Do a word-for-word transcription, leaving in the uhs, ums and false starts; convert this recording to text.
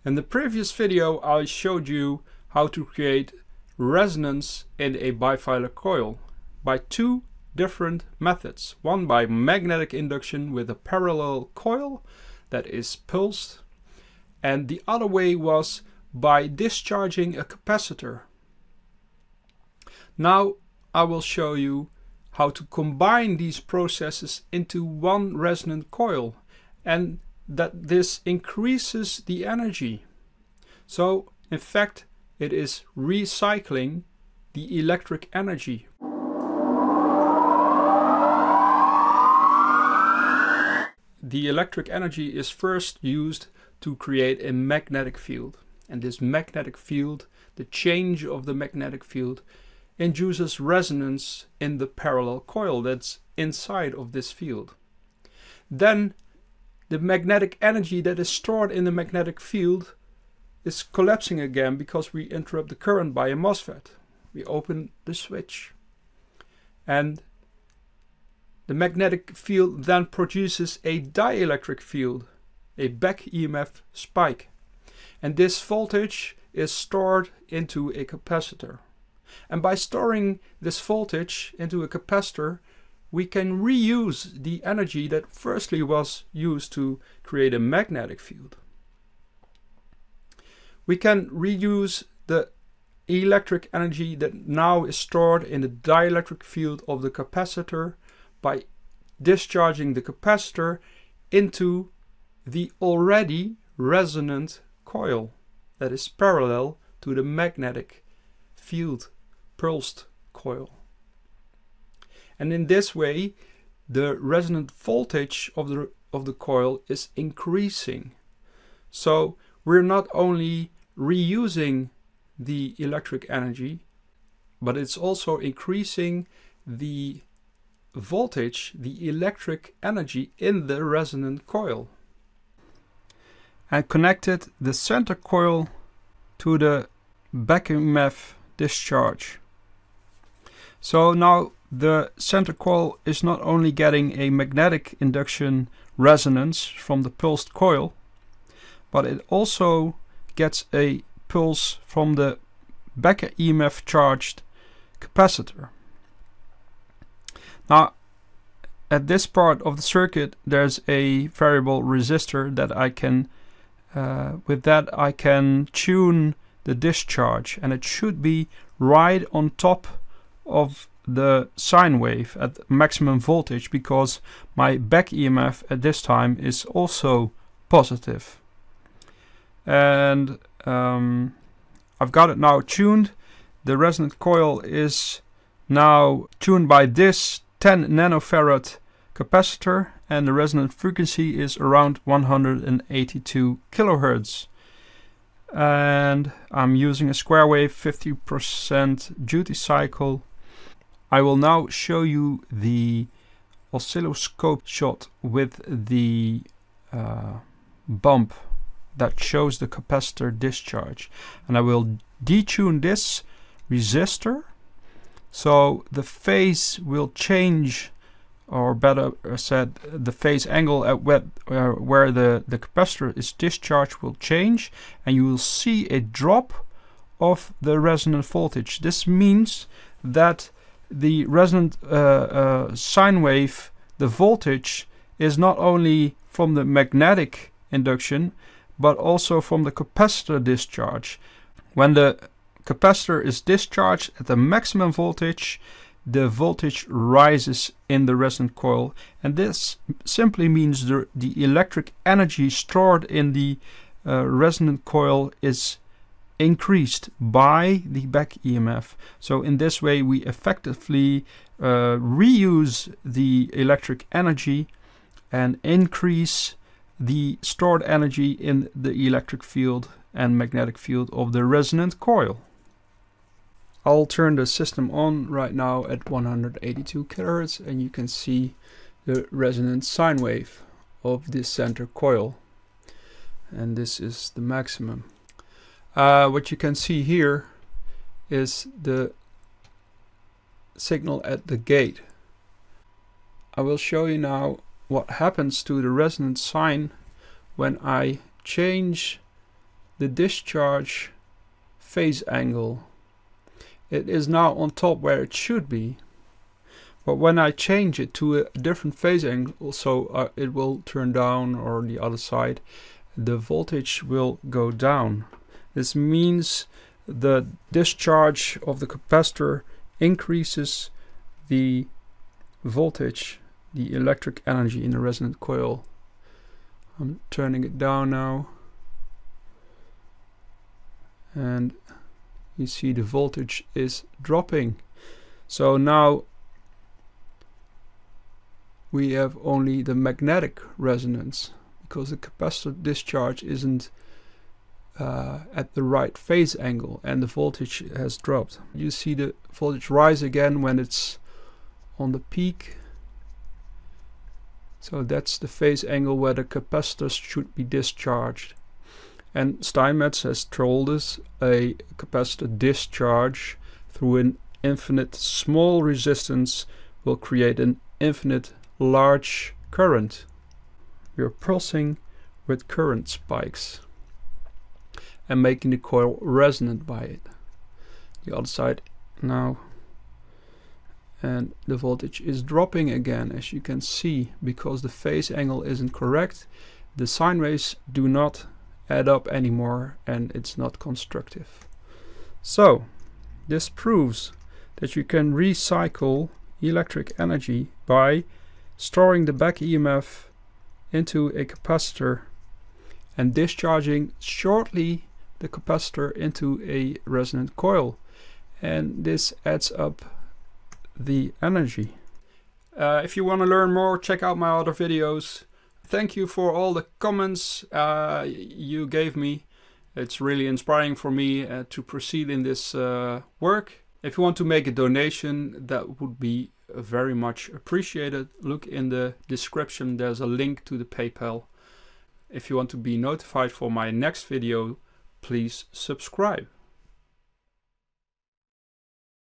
In the previous video I showed you how to create resonance in a bifilar coil by two different methods. One by magnetic induction with a parallel coil that is pulsed, and the other way was by discharging a capacitor. Now I will show you how to combine these processes into one resonant coil, and that this increases the energy. So in fact it is recycling the electric energy. The electric energy is first used to create a magnetic field, and this magnetic field, the change of the magnetic field, induces resonance in the parallel coil that's inside of this field. Then the magnetic energy that is stored in the magnetic field is collapsing again because we interrupt the current by a MOSFET. We open the switch, and the magnetic field then produces a dielectric field, a back E M F spike, and this voltage is stored into a capacitor. And by storing this voltage into a capacitor, we can reuse the energy that firstly was used to create a magnetic field. We can reuse the electric energy that now is stored in the dielectric field of the capacitor by discharging the capacitor into the already resonant coil that is parallel to the magnetic field pulsed coil. And in this way the resonant voltage of the of the coil is increasing. So we're not only reusing the electric energy, but it's also increasing the voltage, the electric energy in the resonant coil. And connected the center coil to the back E M F discharge. So now the center coil is not only getting a magnetic induction resonance from the pulsed coil, but it also gets a pulse from the back E M F charged capacitor. Now at this part of the circuit there's a variable resistor that I can uh, with that I can tune the discharge, and it should be right on top of the sine wave at maximum voltage, because my back E M F at this time is also positive. And um, I've got it now tuned. The resonant coil is now tuned by this ten nanofarad capacitor, and the resonant frequency is around one hundred eighty-two kilohertz. And I'm using a square wave fifty percent duty cycle. I will now show you the oscilloscope shot with the uh, bump that shows the capacitor discharge, and I will detune this resistor so the phase will change, or better said, the phase angle at where, uh, where the, the capacitor is discharged will change, and you will see a drop of the resonant voltage. This means that the resonant uh, uh, sine wave, the voltage, is not only from the magnetic induction but also from the capacitor discharge. When the capacitor is discharged at the maximum voltage, the voltage rises in the resonant coil, and this simply means the, the electric energy stored in the uh, resonant coil is increased by the back E M F. So in this way we effectively uh, reuse the electric energy and increase the stored energy in the electric field and magnetic field of the resonant coil. I'll turn the system on right now at one hundred eighty-two kilohertz, and you can see the resonant sine wave of this center coil, and this is the maximum. Uh, what you can see here is the signal at the gate. I will show you now what happens to the resonant sine when I change the discharge phase angle. It is now on top where it should be, but when I change it to a different phase angle, so uh, it will turn down or the other side, the voltage will go down. This means the discharge of the capacitor increases the voltage, the electric energy in the resonant coil. I'm turning it down now, and you see the voltage is dropping. So now we have only the magnetic resonance because the capacitor discharge isn't uh, at the right phase angle and the voltage has dropped. You see the voltage rise again when it's on the peak. So that's the phase angle where the capacitors should be discharged. And Steinmetz has told us a capacitor discharge through an infinite small resistance will create an infinite large current. We are pulsing with current spikes and making the coil resonant by it. The other side now. And the voltage is dropping again, as you can see, because the phase angle isn't correct. The sine waves do not add up anymore and it's not constructive. So this proves that you can recycle electric energy by storing the back E M F into a capacitor and discharging shortly the capacitor into a resonant coil, and this adds up the energy. Uh, if you want to learn more, check out my other videos. Thank you for all the comments uh, you gave me. It's really inspiring for me uh, to proceed in this uh, work. If you want to make a donation, that would be very much appreciated. Look in the description, there's a link to the PayPal. If you want to be notified for my next video, please subscribe.